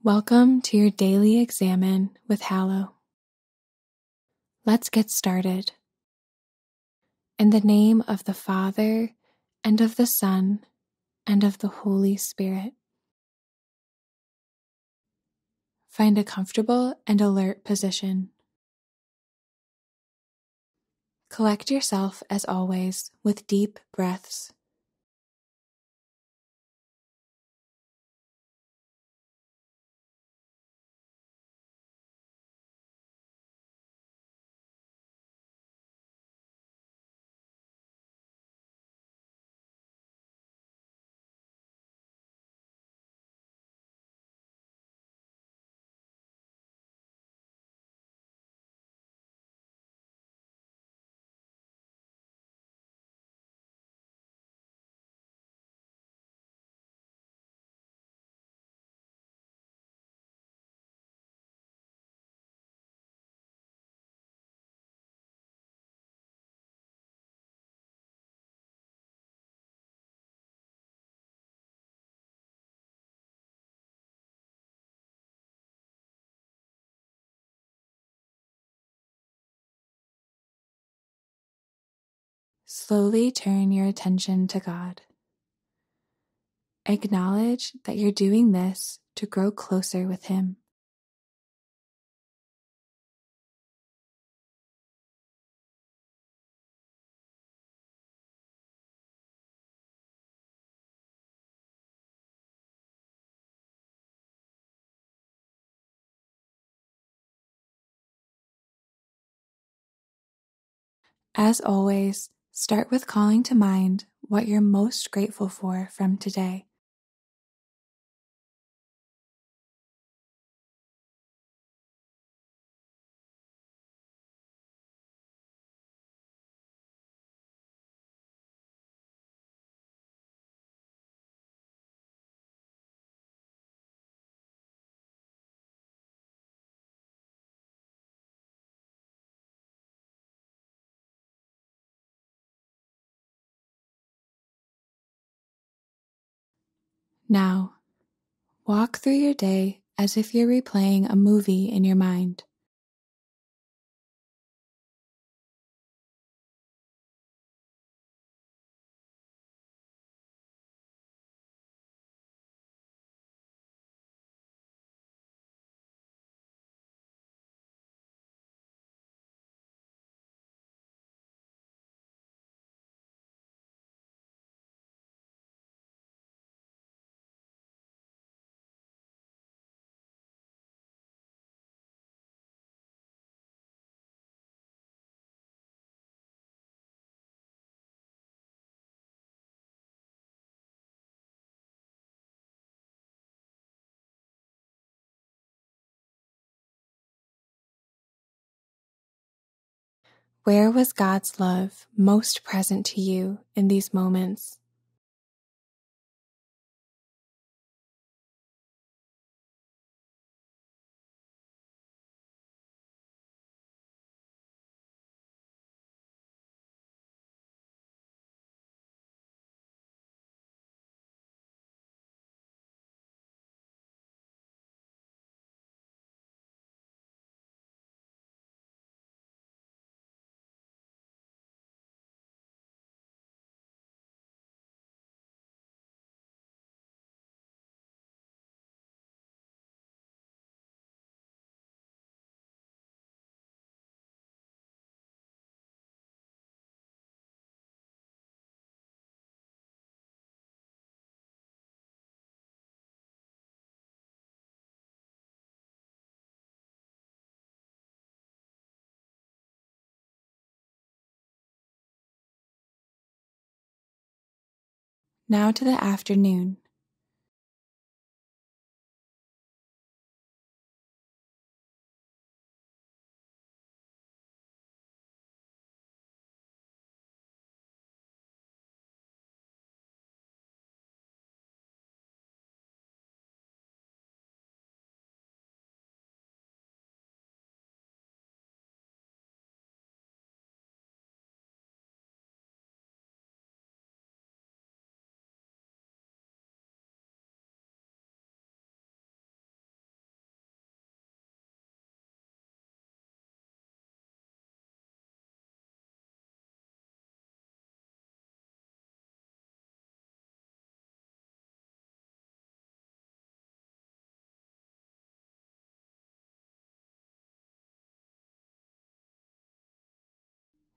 Welcome to your daily Examen with Hallow. Let's get started. In the name of the Father, and of the Son, and of the Holy Spirit. Find a comfortable and alert position. Collect yourself, as always, with deep breaths. Slowly turn your attention to God. Acknowledge that you're doing this to grow closer with Him. As always, start with calling to mind what you're most grateful for from today. Now, walk through your day as if you're replaying a movie in your mind. Where was God's love most present to you in these moments? Now to the afternoon.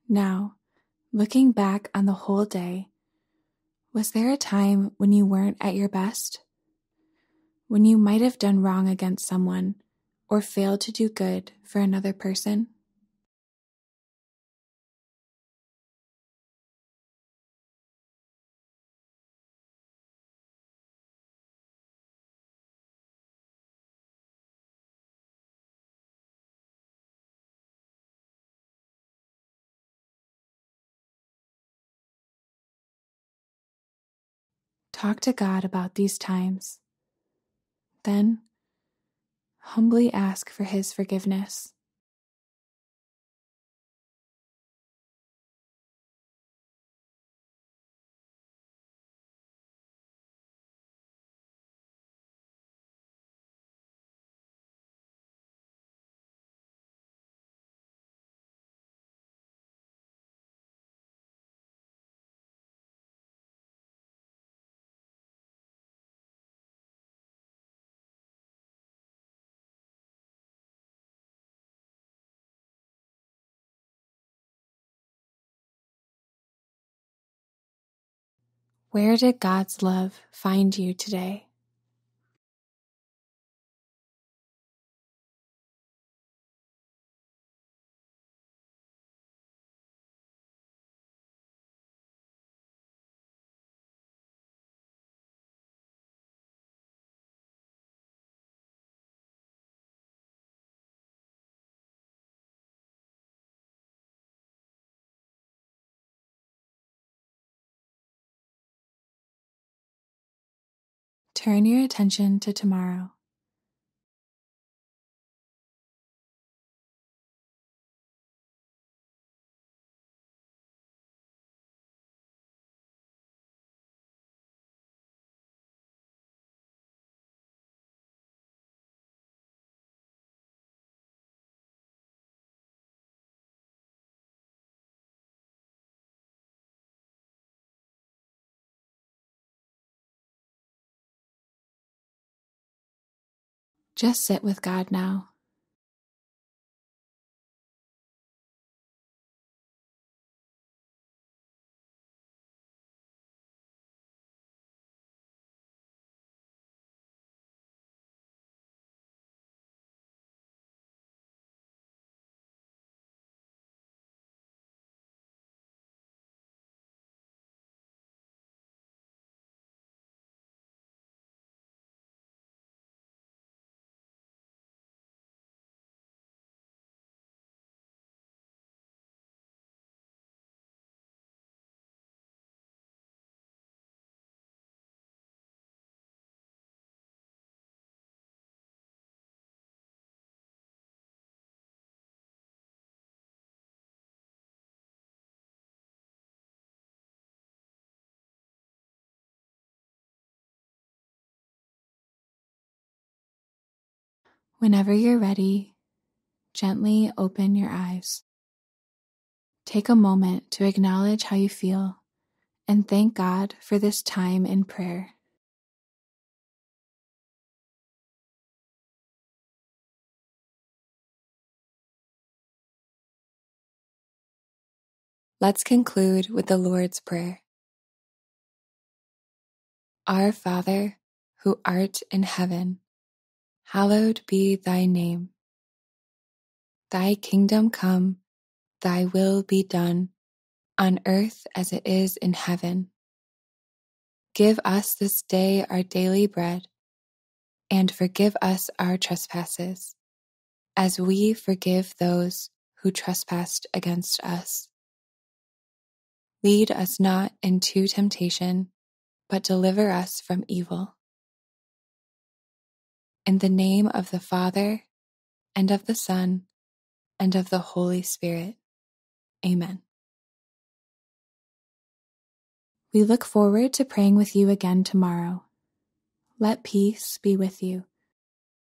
Now, looking back on the whole day, was there a time when you weren't at your best? When you might have done wrong against someone or failed to do good for another person? Talk to God about these times. Then, humbly ask for His forgiveness. Where did God's love find you today? Turn your attention to tomorrow. Just sit with God now. Whenever you're ready, gently open your eyes. Take a moment to acknowledge how you feel and thank God for this time in prayer. Let's conclude with the Lord's Prayer. Our Father, who art in heaven, hallowed be thy name. Thy kingdom come, thy will be done, on earth as it is in heaven. Give us this day our daily bread, and forgive us our trespasses, as we forgive those who trespass against us. Lead us not into temptation, but deliver us from evil. In the name of the Father, and of the Son, and of the Holy Spirit. Amen. We look forward to praying with you again tomorrow. Let peace be with you.